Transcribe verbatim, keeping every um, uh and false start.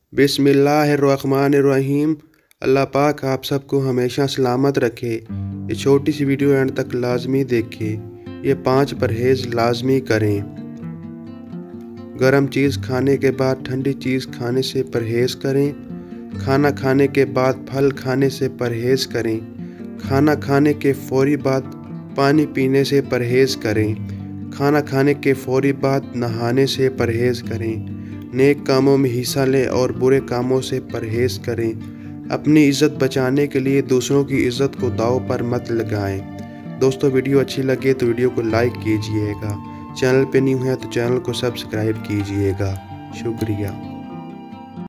बिस्मिल्लाहिर्रहमानिर्रहीम। अल्लाह पाक आप सबको हमेशा सलामत रखे। ये छोटी सी वीडियो एंड तक लाजमी देखें। ये पांच परहेज़ लाजमी करें। गरम चीज़ खाने के बाद ठंडी चीज़ खाने से परहेज़ करें। खाना खाने के बाद फल खाने से परहेज़ करें। खाना खाने के फ़ौरी बाद पानी पीने से परहेज़ करें। खाना खाने के फ़ौरी बाद नहाने से परहेज़ करें। नेक कामों में हिस्सा लें और बुरे कामों से परहेज़ करें। अपनी इज़्ज़त बचाने के लिए दूसरों की इज़्ज़त को दांव पर मत लगाएं। दोस्तों, वीडियो अच्छी लगे तो वीडियो को लाइक कीजिएगा। चैनल पे न्यू है तो चैनल को सब्सक्राइब कीजिएगा। शुक्रिया।